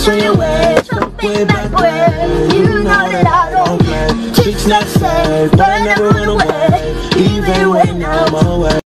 swing away, fuck way back when. You know that I don't play. Chicks not safe, but I never run away, even when I'm away.